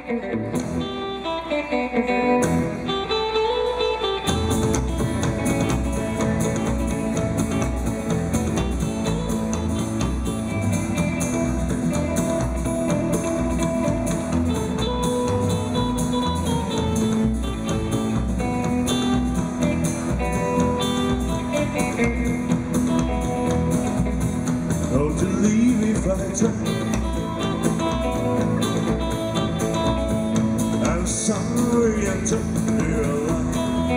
Oh, to leave if I try. I'm sorry I took your life.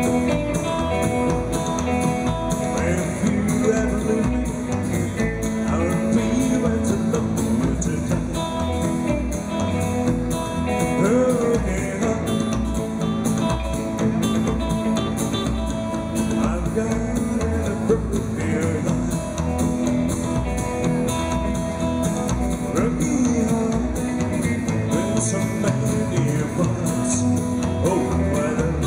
If you ever leave me, I will be right alone to die. Okay, I've got a broken heart. So many of us, oh my love.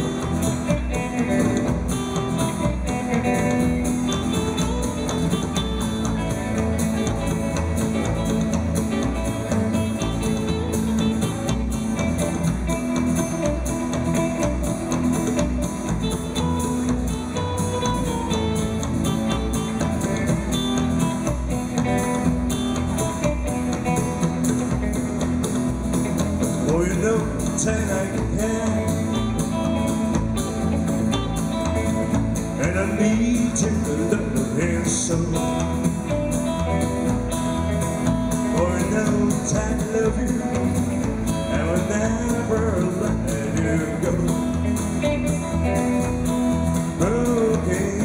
Oh, you know, tonight I can, and I need you to love and so. Oh, you know, tonight I love you, and will never let you go. Okay,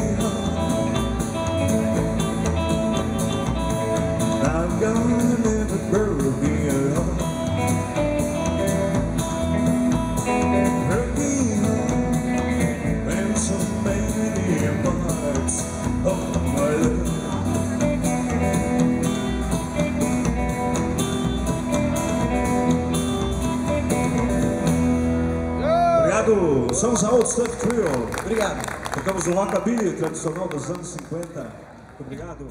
I'm gonna never break your heart. Obrigado, somos a Old Stuff Trio. Obrigado. Tocamos um rockabilly tradicional dos anos 50. Obrigado.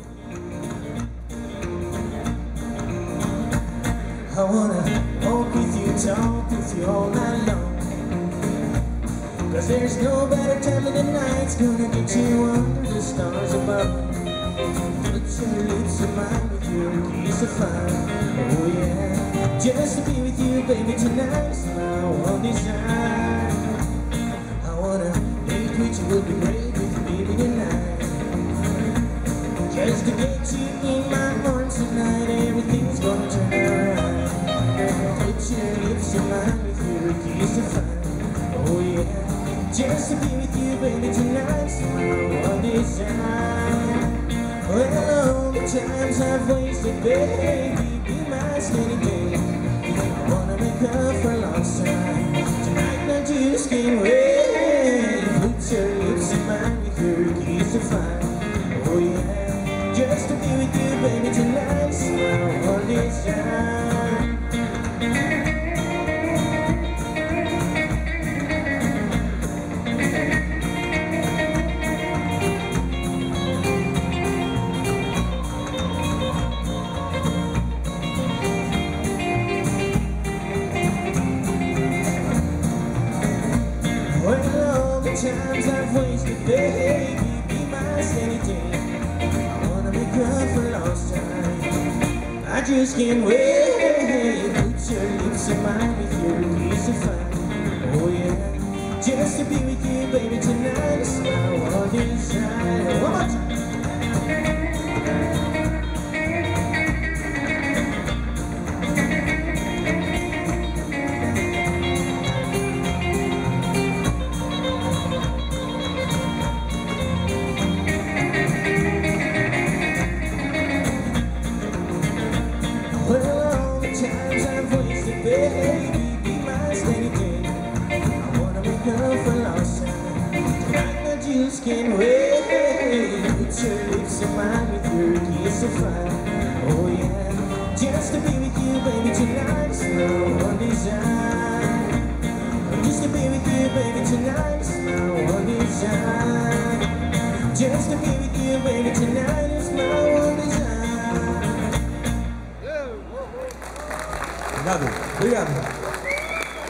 I wanna walk with you, talk with you all night long. Cause there's no better time than the night's gonna get you under the stars above. Put your lips in mine with your kiss of fire. Oh yeah, just to be with you, baby, tonight is my one desire. I wanna date with you, will be great with you, baby, tonight. Just to get you in my arms tonight, everything's gonna turn around. Put your lips in mine with your kiss of fire. Oh yeah, just to be with you, baby, tonight's my one desire. Well, all the times I've wasted, baby, be my steady day. I wanna make up for lost time. Tonight I just can't wait. Put your lips in mine with your kiss of fire. Oh yeah, just to be with you, baby, tonight's my one desire. Times I've wasted, baby, be my steady day. I wanna make up for lost time. I just can't wait. Put your lips in mine with your kiss of fire. Oh yeah, just to be with you, baby, tonight is my one desire. One more time. Baby, be my steady day. I wanna make up for lost time. Tonight I just can't wait. Put your lips in mine with your kiss of fire. Oh yeah, just to be with you, baby, tonight is my one desire. Just to be with you, baby, tonight is my one desire. Just to be with you, baby, tonight is my one desire. Obrigado, obrigado.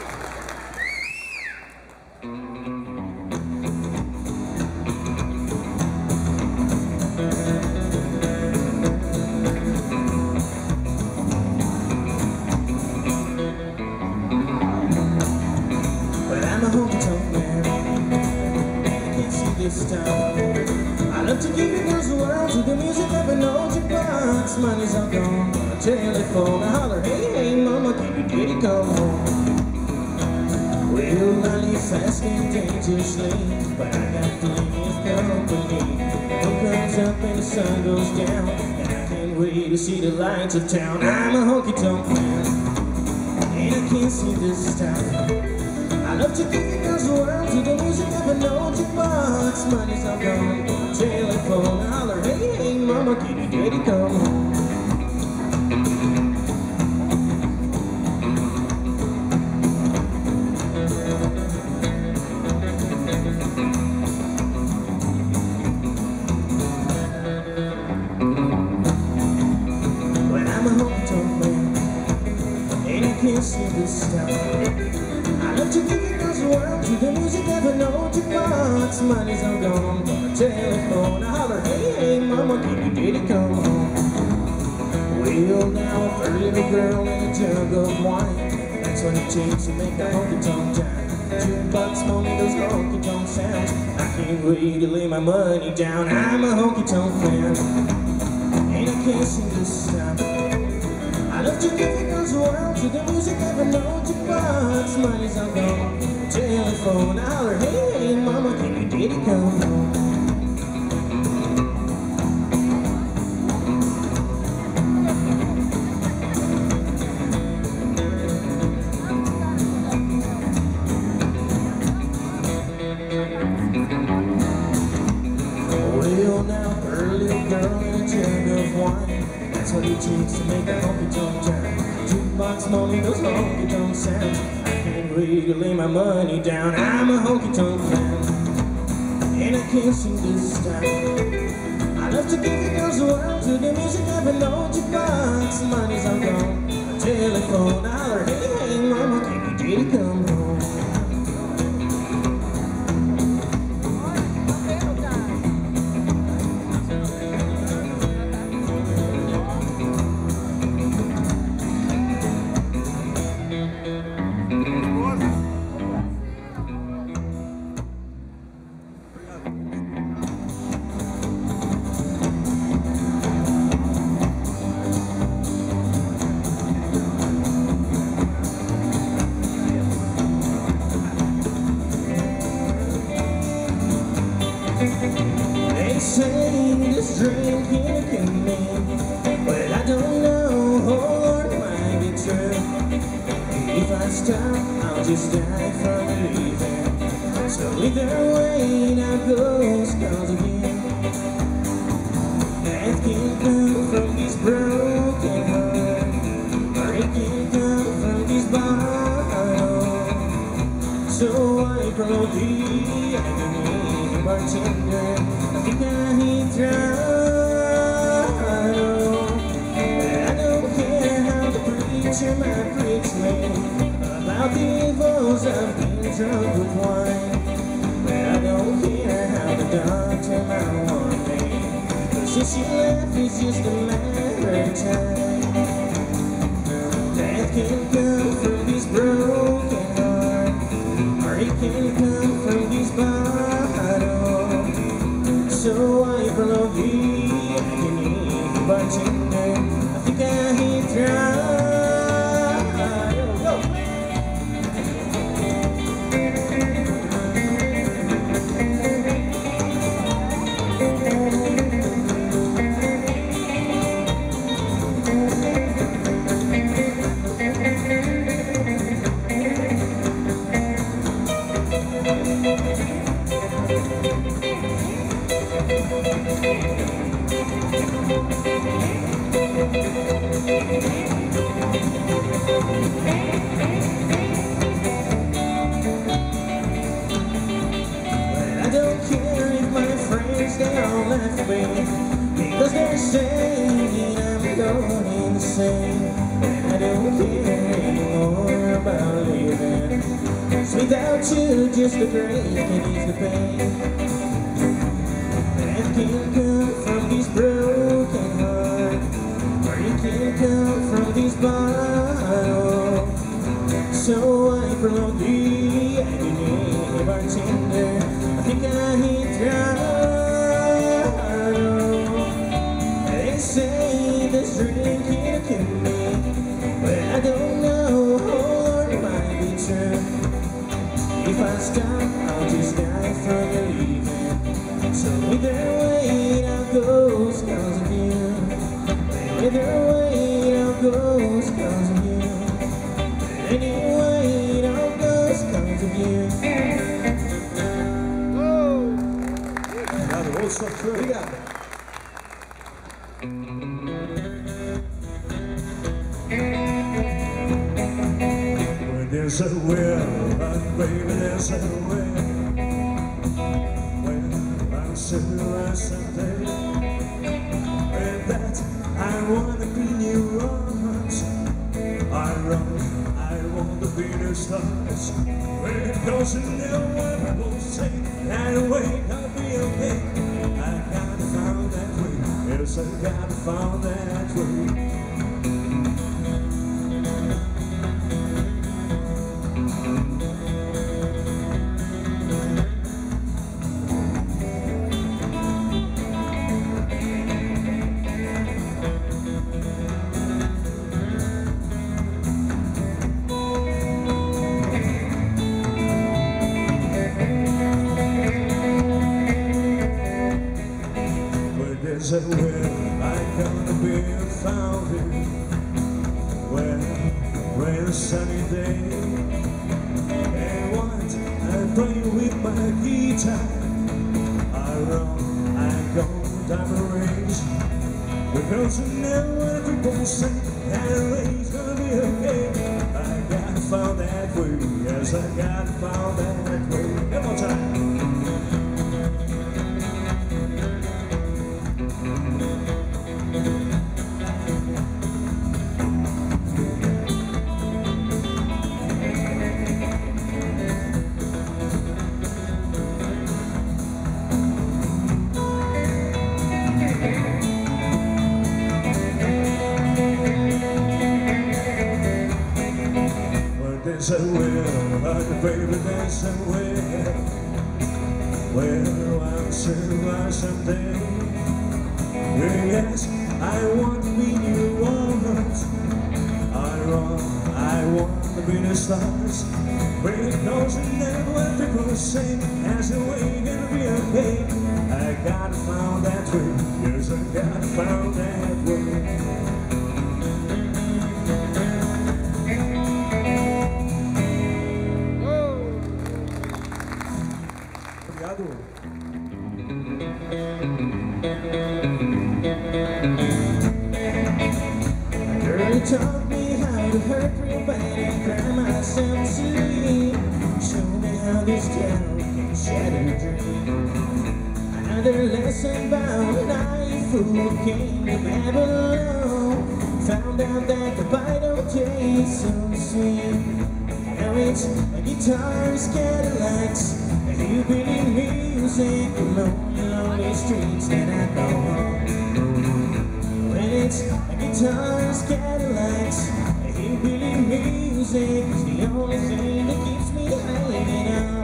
give you girls the world to the music of an old jukebox. Money's all gone on a telephone. I holler, hey, hey, mama, can you get it, come home? Well, I live fast and dangerously, but I got plenty of company. The sun comes up and the sun goes down, and I can't wait to see the lights of town. I'm a honky-tonk man, and I can't seem to stop. I love to give you girls the world to the music of an old jukebox. Money's all gone on the telephone. I holler, hey, hey, mama, can you get it, come home? Well, I'm a honky-tonk man, and I can't seem to stop. I love to give you girls the world to the music of an old jukebox. Money's all gone on the telephone. I holler, hey, hey, mama, can you get it, come home? Well, now a little girl in a jug of wine, that's what it takes to make a honky-tonk time. Jukebox money, those honky-tonk sounds, I can't wait to lay my money down. I'm a honky-tonk man, and I can't seem to stop. I love to give you girls the world to the music of an old jukebox. Money's all gone, telephone. I holler, hey, hey, mama, can you get it, come home? Well, now her little girl in a jug of wine, that's what it takes to make a honky-tonk time. Jukebox money, those honky-tonk sounds, I can't wait to lay my money down. I'm a honky-tonk man, and I can't seem to stop. I love to give you girls the world to the music of an old jukebox. Money's all gone, a telephone. I holler, hey, hey, mama, can you get it, come home? They say this drink here can mean, but I don't know, oh Lord, might be true. If I stop, I'll just die from leaving. So either way, now goes cause again. Death can come from these broken hearts, or it can come from these bottles. So I prolong the agony, bartender. I think I hit throttle, but I don't care how the preacher might preach me about the evils of being drunk with wine. But I don't care how the doctor might want me, 'cause since she left, it's just a matter of time. Death can come from these broken hearts, or it can come from these bottles. So I prolong the agony, bartender. I think I hit throttle. They all left me because they're saying I'm going insane. I don't care anymore about living, 'cause without you, just a break can ease the pain. That can come from these broken hearts, or it can come from these bottles. So I prolong the agony, bartender. I think I hit throttle. When there's a will, and baby, there's a will. When I'm sure someday, and that I wanna be in your arms. I want to be the stars. When it goes in there, when people say that way, I'll be okay. I gotta find that way. Yes, I gotta find that way. There's a will, I gonna be found here. When a sunny day, and what I play with my guitar. I run, I go down the range, because I know what people say that way's gonna be okay. I gotta find that way, yes, I gotta find that way. One more time. There's a will, like baby, there's a will. Well, I'm sure someday. Yes, I want to be your arms. I want to be the stars. Because I never what people say, as a way gonna be okay. I gotta find that way. Yes, I gotta find that way. Girl, taught me how to hurt real bad and cry myself to sleep. Show me how this town can shatter dreams. Another lesson about an eye fool came to Babylon. Found out that the bite don't taste so sweet. Now it's a guitar's Cadillacs, a hillbilly music, lonely, lonely streets that I go home. When it's a guitar's Cadillacs, a hillbilly music is the only thing that keeps me hanging out.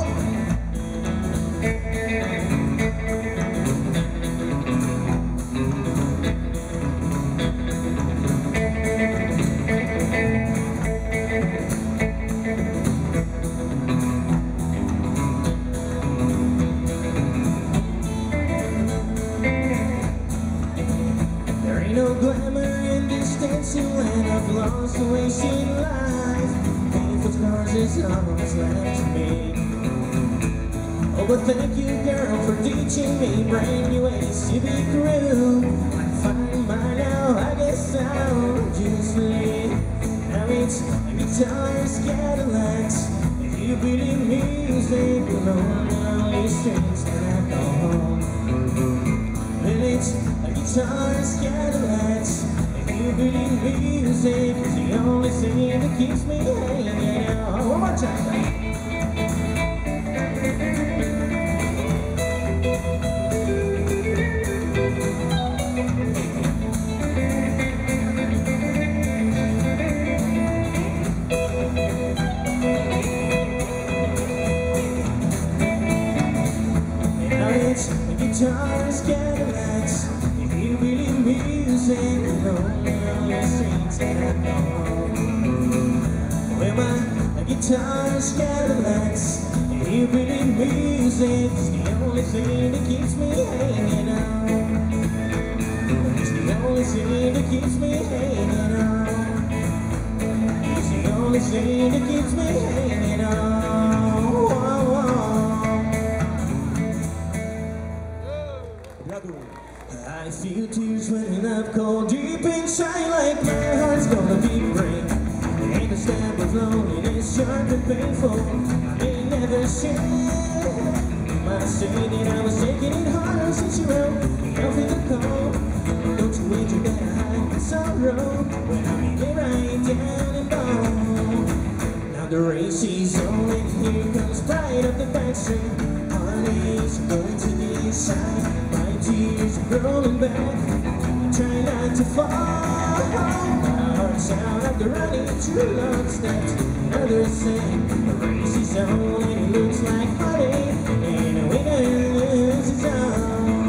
No glamour in this dancing land, I've lost the wasted life. Painful scars is all that's left to me. Oh, but thank you, girl, for teaching me brand new ways to be cruel. I'm fine by now, I guess I'll just leave. Now it's a guitar's Cadillacs, a hillbilly music, lonely, lonely streets that I go home. When it's a guitar's Cadillacs, a hillbilly music is the only thing that keeps me hanging out. One more time. Now it's a guitar's Cadillacs, hillbilly music, lonely streets that I go home. Well, my guitar's Cadillacs, hillbilly music is the only thing that keeps me hanging on. It's the only thing that keeps me hanging on. It's the only thing that keeps me hanging on. I feel tears welling up cold deep inside, like my heart's gonna be break. And the stab of loneliness, sharp and painful. I may never say, might say that I was taking it harder since you wrote me off in the cold. Don't you wish you gotta hide the sorrow when I'm in it right down and bone? Now the race is on and here comes pride up the back street. Heartaches going to the inside. My tears are rolling back. Try not to fall. My heart's out of the running. True love steps. Others say the race is on and it looks like heartache. And a winner loses all.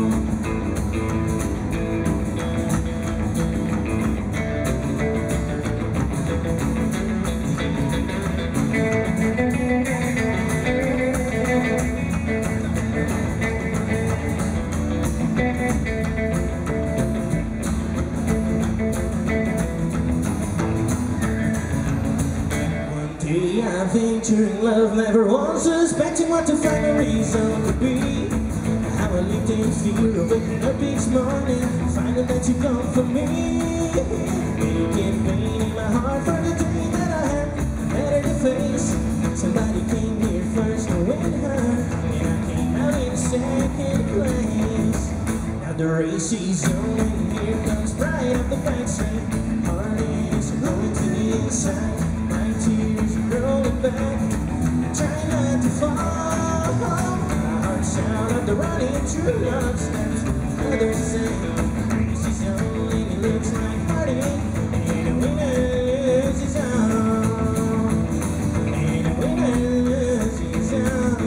I'm venturing love, never once suspecting what to find a reason to be. How I lived in fear of waking up each morning, finding that you come for me. Making pain in my heart for the day that I had better to face. Somebody came here first and win her, and I came out in second place. Now the race is on and here comes pride up the back street. Heartaches are going to the inside. My tears are rolling back. Try not to fall. My heart's out of the running. True love steps. Others say race is on and it looks like heartache. And a winner loses all. And a winner loses all.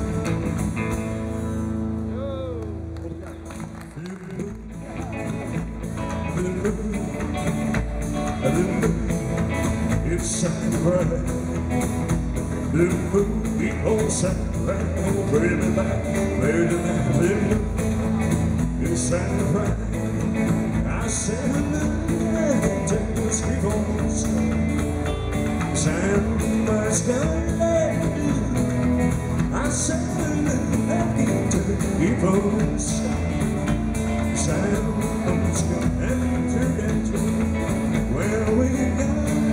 It's shining bright. The moon keep on shining bright. Bring me back, where the night will look. It's shining bright. I said the moon just keep on shining. Shining bright, sky like blue. I said the moon just keep on shining. Shining bright, sky and through that tree. Where we go.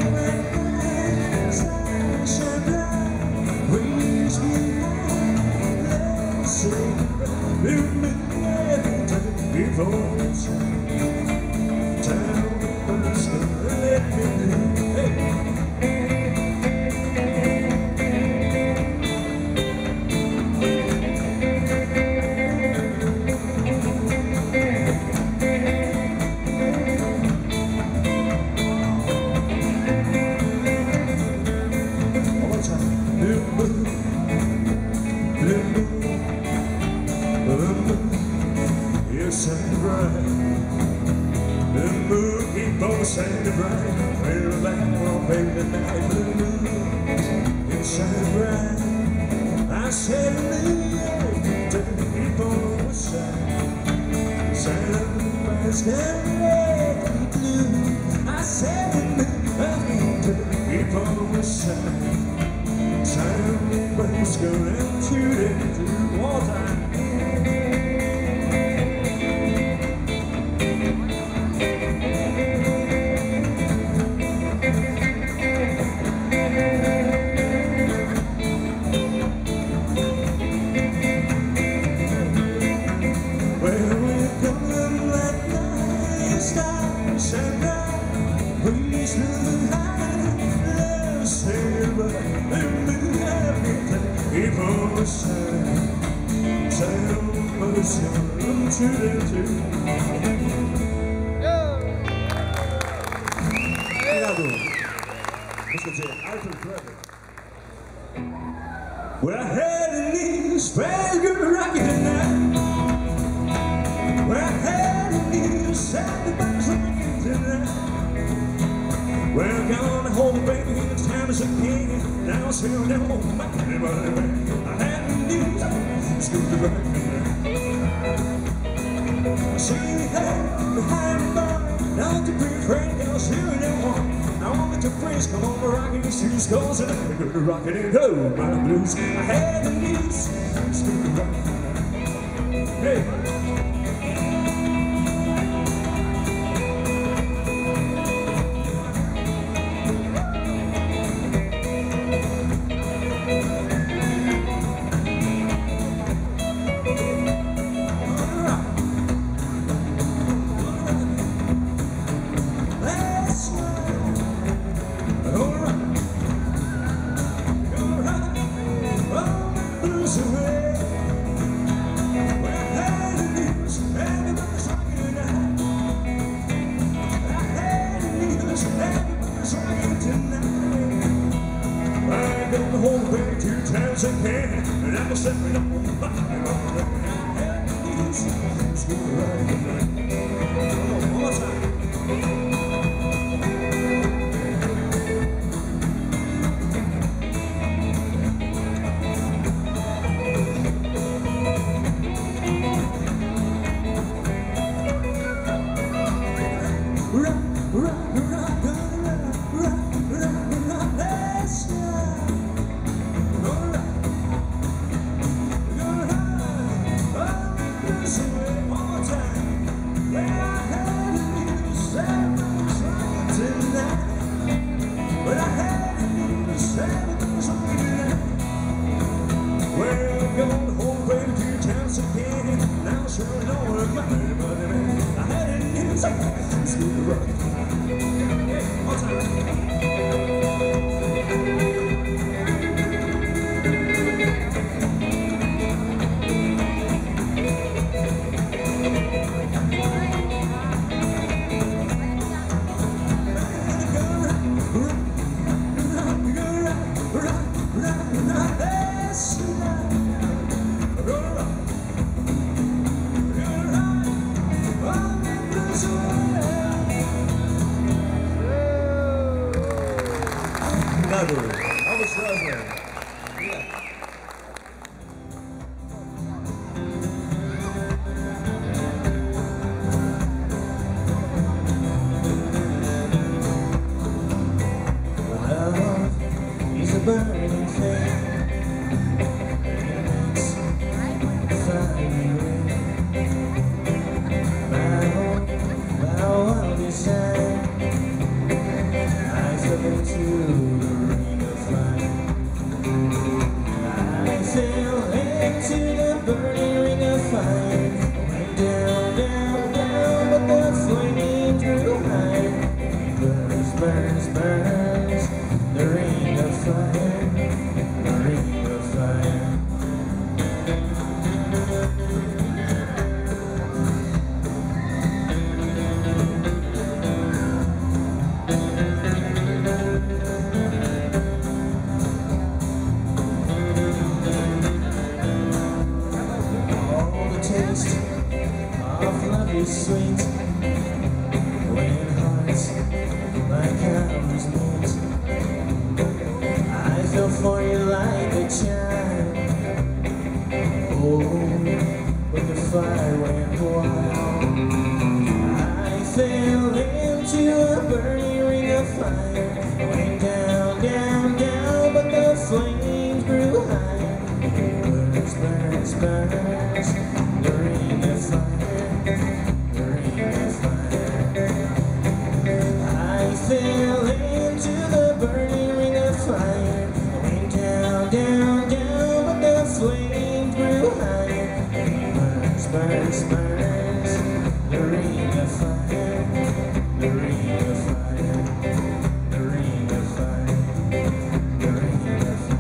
Shining bright, we're back on baby night blue. It's shining bright. I said to keep on shining. Shining bright, sky blue. I said to keep on shining. Shining bright, sky and one time. Obrigado. Música de Arthur Clever. Well, I had a knee, spread good rocket tonight. Well, I had a knee, sad about drinking tonight. Well, I'm gonna hold the baby, it's time to some king. Now I'm still down on my baby. I had a knee, scoop the rocket tonight. I see that behind the bar, not to be afraid, I'll see you no more. I want to praise, come on, rockin' your shoes, cause I'm gonna rock it and go my blues. I had the news, scoop the rocket tonight. Hey! chance again, and I'm stepping up on my knees. It's good right tonight. One more time. Elvis Presley. Love is a burning thing. It's fire. Bow of desire. I fell into the ring of fire. I fell into the burning ring of fire. Went down, down, down, but the flame grew higher. Burns, burns, burns. The ring of fire. The ring of fire. Of love is sweet when hearts like ours meet. I fell for you like a child. Oh, when the fire went wild, I fell into a burning ring of fire. Went down, down, down, but the flames grew higher. Burns, burns, burns. The ring of fire, the ring of fire. I fell into the burning ring of fire. Went down, down, down, but the flame grew higher. Burns, burns, burns. The ring of fire, the ring of fire, the ring of fire, the ring of fire.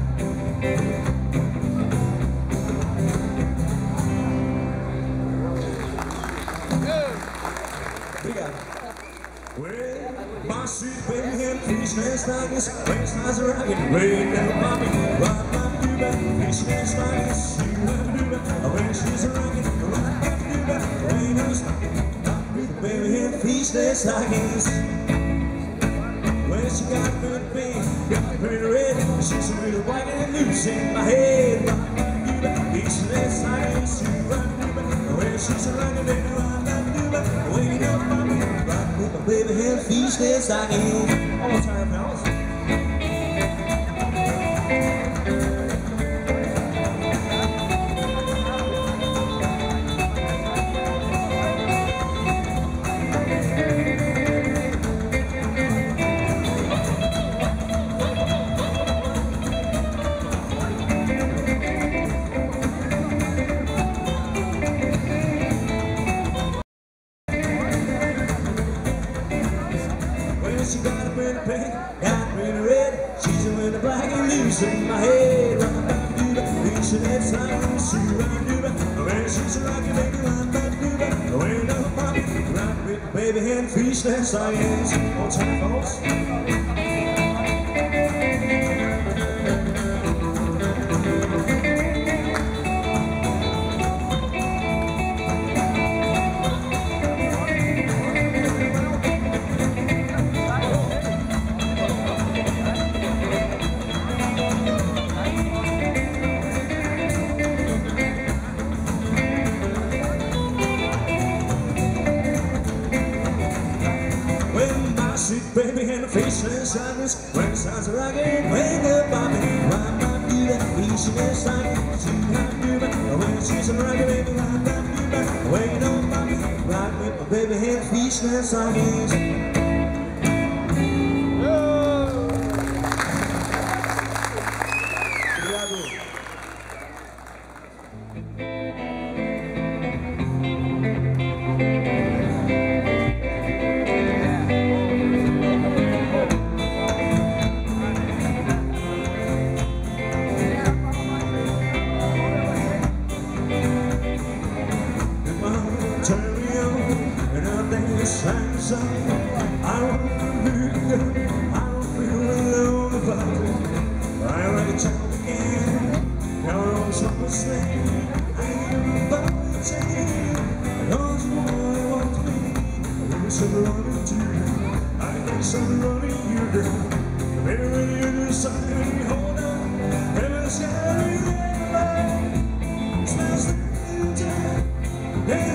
Well, my sweet baby had fishnets like this, waistline's a rocket, rain down mommy, rock my doobah, fishnets like this, she love doobah, when she's a rocket, rock my doobah, rain on the spot, my sweet baby had fishnets like this. Well, she got a good thing, got a pretty red, she's a little white and loose in my head, rock my doobah, fishnets like this, she love doobah, when she's a rocket, baby, rock my doobah, rain on mommy. My baby had fishnets like it. One more time, fellas. She got a pretty pink, got a pretty red. She's a winter black and loose in my head. Rock back doobah, fishnets like this, she rock doobah. When she's a rockin' baby, rock back doobah. When I'm mommy, rock with baby and fishnets like this. One more time, folks. in the face and sadness. When the stars are rocking, wake up, Bobby. Why not do that? Each and every time, see how to do that. When the season rocking, baby, why not do that? Wake up, Bobby. Rock with my baby, head, feet, and stockings. I don't feel alone about it. I like a child again. Now I'm so asleep. I am about to take. I don't want me. I guess I'm running to you. I guess I'm running you, girl. Baby, when you're inside me, hold on. Never scary that smells like you time. Hey,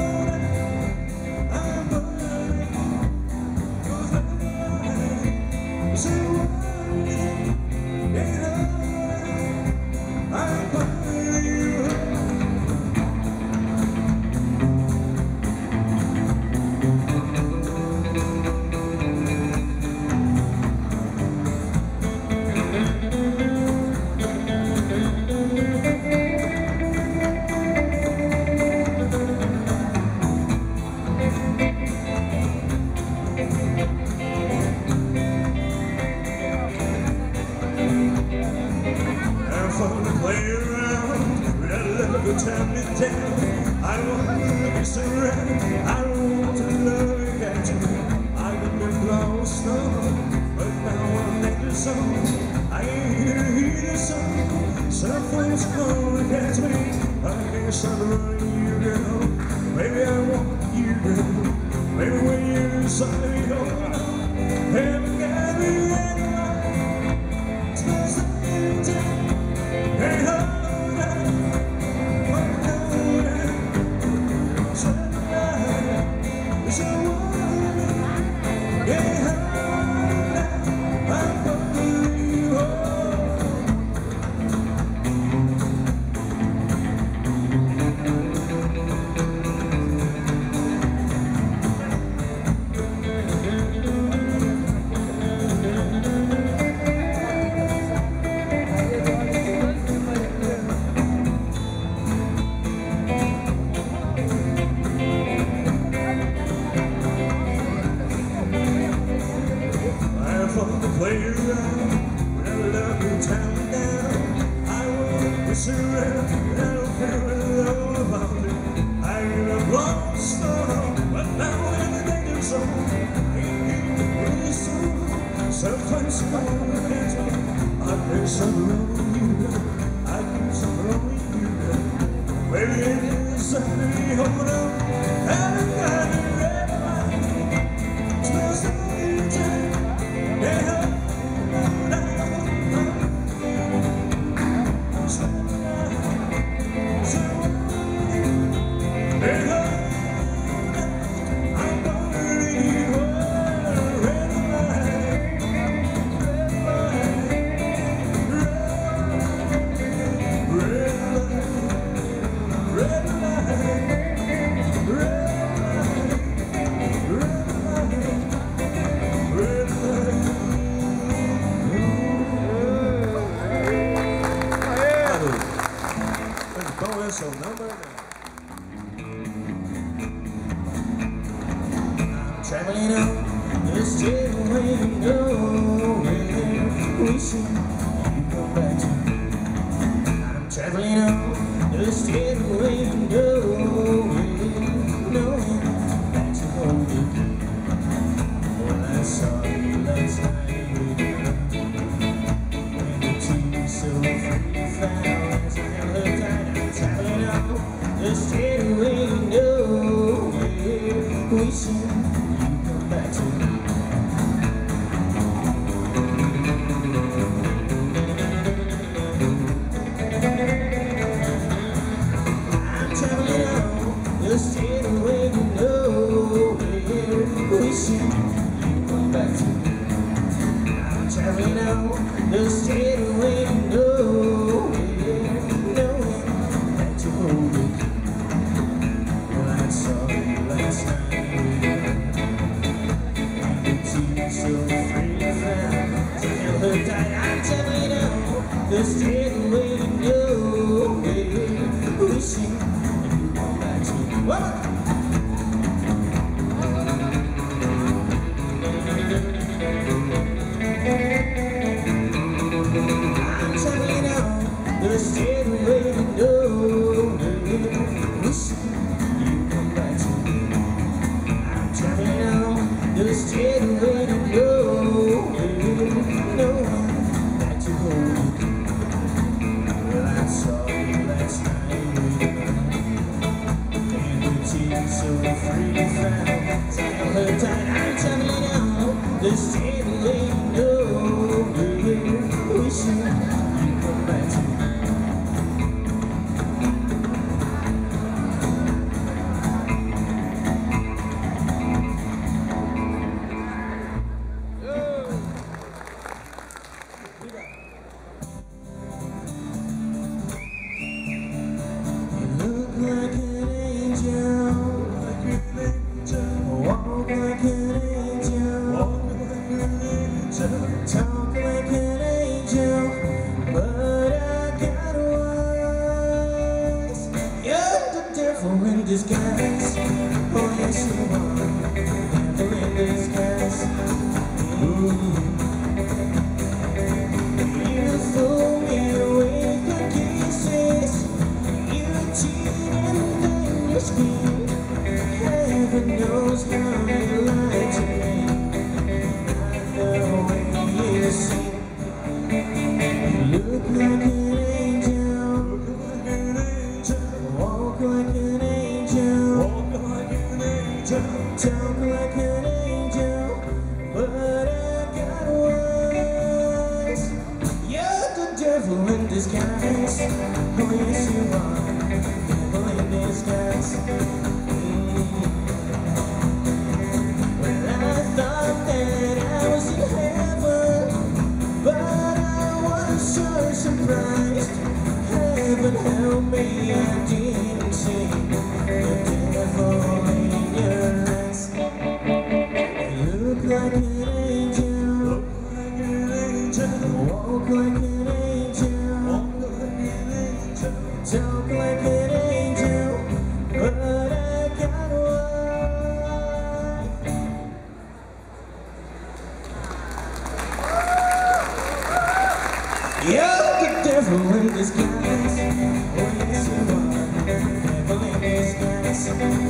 time me down. I don't want to be surrounded. I don't want to love you at you. I've been lost now, but now I'm making song. I ain't here to hear the song. Something's gonna catch me. I guess I'm running you, girl. Maybe I want you, girl. Maybe when you're inside me, hold on. Haven't got me anymore. Smells like you time. Hey, hold on. Play around, when I love you, time down. I won't be surrounded, I don't feel alone about it. I am lost, but now everything is on. I ain't here really soon. Sometimes I'm gonna catch me. I guess I'm lonely, you know. I guess I'm lonely, you know. Maybe it is something, hold on. Haven't got it ready, smells like you time. Yeah. So number 9. I'm traveling on this stairway, nowhere. Wishing you come back to me. I'm traveling on this stairway, nowhere. Knowing that you hold it. When I saw you last night with you, when the tears so free found as I held her tight. Traveling on the stairway, nowhere, wishing you come back to me. I'm traveling on the stairway, nowhere, wishing you come back to me. the stairway to nowhere, wishing you come back to me. I'm traveling on the stairway to nowhere, wishing you come back to me. I'm traveling on the stairway to nowhere, no one back to hold you. Well, I saw you last night with a man, and the tears so free to found. Tell her tight, I'm traveling on the stairway to nowhere, wishing you come back to me. Talk like an angel, but I got wise. You're the devil in disguise. Oh yes you are, devil in disguise. You fool me with your kisses. You cheat and then you scheme. Heaven knows how you lie to me. You look like an angel, walk like an angel, talk like an angel, but I got wise. You're the devil in disguise. Oh yes you are, devil in disguise. Well, I thought that I was in heaven, but I was so surprised. Heaven help me, I didn't see the devil in your eyes. You look like an angel, walk like an angel, talk like an angel, but I got wise. You're the devil in disguise. Oh yes you are, devil in disguise.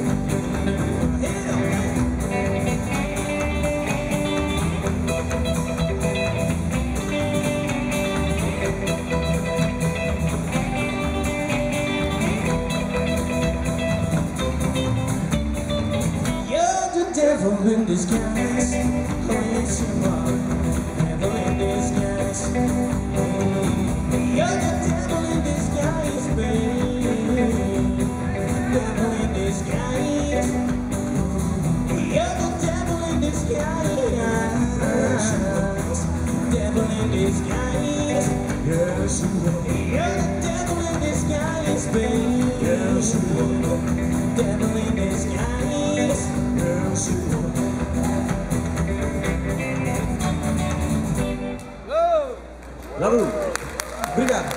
You're the devil in disguise. Oh yes you are, devil in disguise. You're the devil in disguise, babe. Devil in disguise. You're the devil in disguise. Devil in disguise. Yes, you are. You're the devil in disguise, babe. Yes, you are. Devil in disguise. Yes, you are. Lalu, obrigado.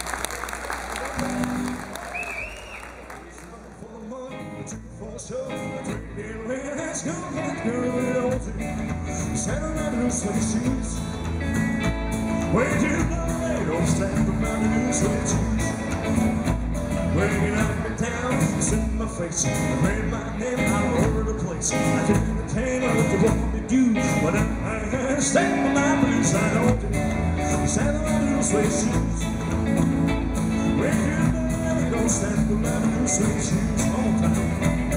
Where you know they don't stand for my new sweet shoes. When you knock me down, it's in my face. I ran my name all over the place. I can entertain what you want me to do, but I stand for my blue side on you. Stand for my new sweet shoes. When you know they don't stand for my new sweet shoes. All time.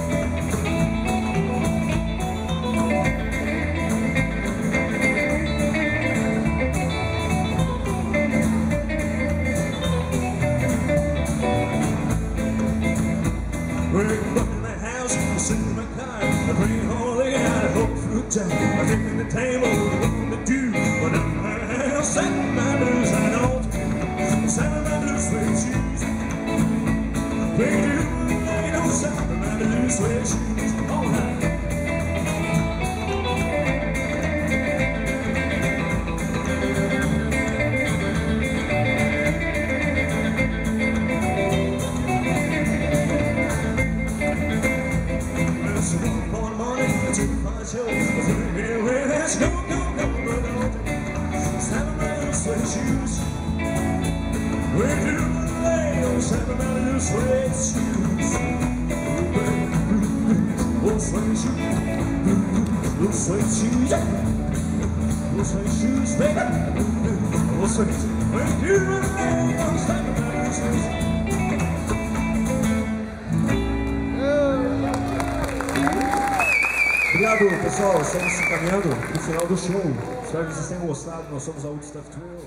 We're in the house, I'm sitting in my car, I bring holy out of whole fruit jar. I take me to the table, what I'm gonna do, but I'm setting my blues, I don't, setting my blues suede shoes. Bring you, I don't setting my blues suede shoes. All right. let's go, go, go, go, go. Seven little suede shoes. We're doing the lane, seven little suede shoes. Little suede shoes. Little suede shoes. Little suede shoes, baby. Little suede shoes. We're doing the lane, seven little shoes. Obrigado, pessoal. Estamos se caminhando para o final do show. Espero que vocês tenham gostado. Nós somos a Woodstock Trail.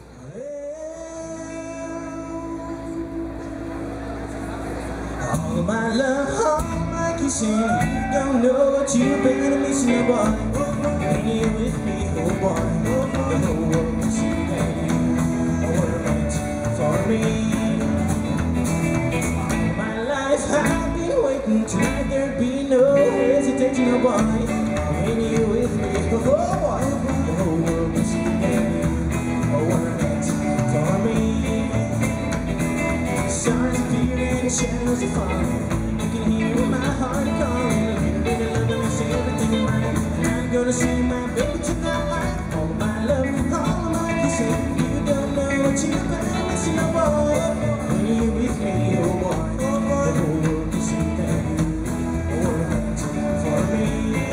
All of my love, all my kissing. You don't know what you've been missing, boy. When you're with me, oh boy, the whole world will see that you were meant for me. All my life I've been waiting, tonight there'd be no hesitation, oh boy. When you're with me, oh boy, the whole world will see that you were meant for me. Stars appear and shadows are falling. You can hear my heart calling. A little bit of love makes everything right. And I'm gonna see my baby tonight. All of my love, all of my kissing. You don't know what you've been missing, oh boy. When you're with me, oh boy, the whole world can see that you were meant for me.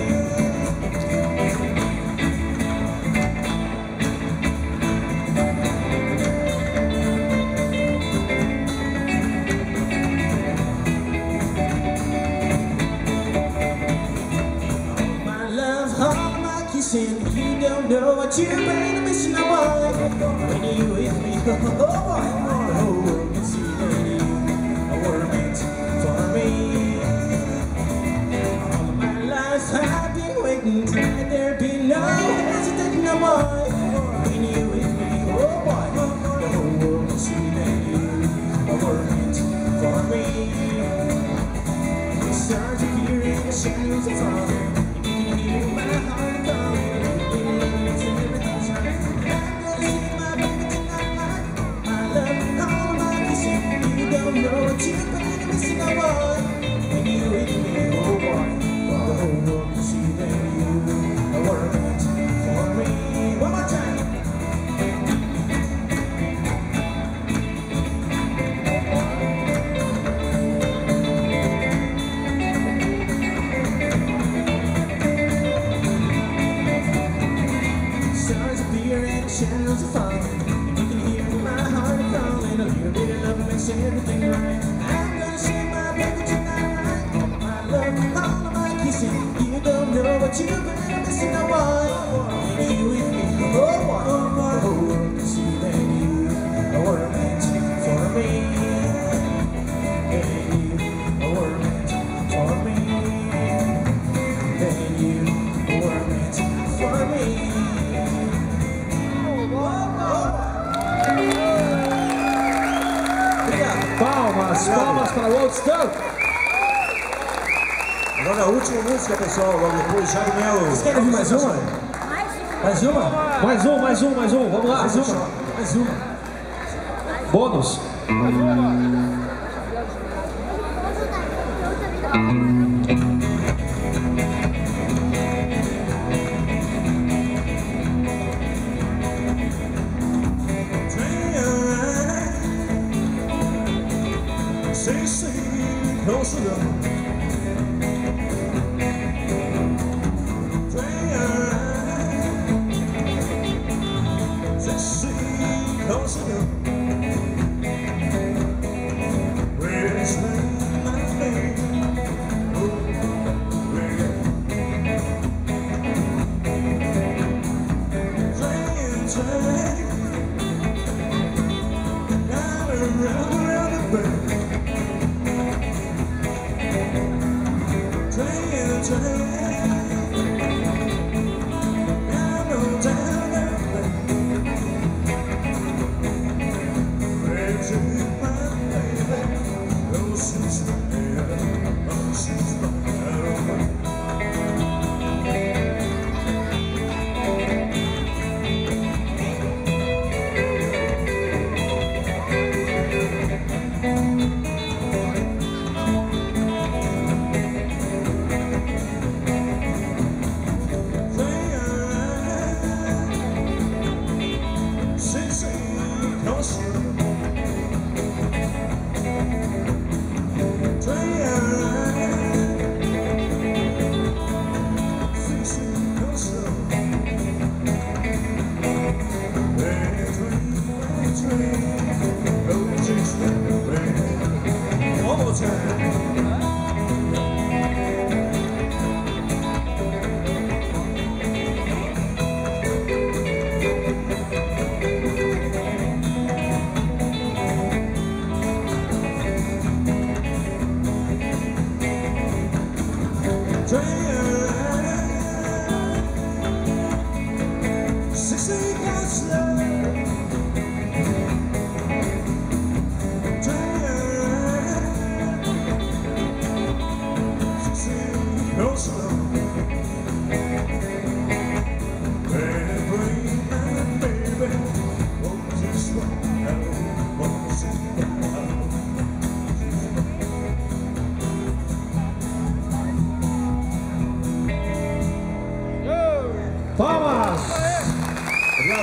You don't know what you've been missing, oh boy. When you're with me, oh boy, the whole world can see that you were meant for me. All of my life I've been waiting, tonight there'd be no hesitation, oh boy. When you're with me, oh boy, the whole world can see that you were meant for me. The stars appear and the shadows are falling. You can hear my heart calling. You've been missing, oh boy. When you're with me, oh boy, the whole world can see that you were meant for me. One more time. Stars appear and shadows are falling. You can hear my heart calling. A little bit of love makes everything right. But you've been missing, oh boy. When you're with me, oh boy, the whole world can see that you were meant for me. And you were meant for me. And you were meant for me. Palmas, palmas para Woodstock! Agora a última música, pessoal, logo depois, Jairo Melo. Vocês querem ouvir mais uma? Mais uma? Mais um, vamos lá. Mais uma. Bônus.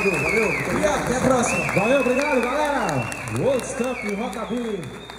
valeu. E até a próxima. Valeu, obrigado, galera. Woodstock Rockabilly.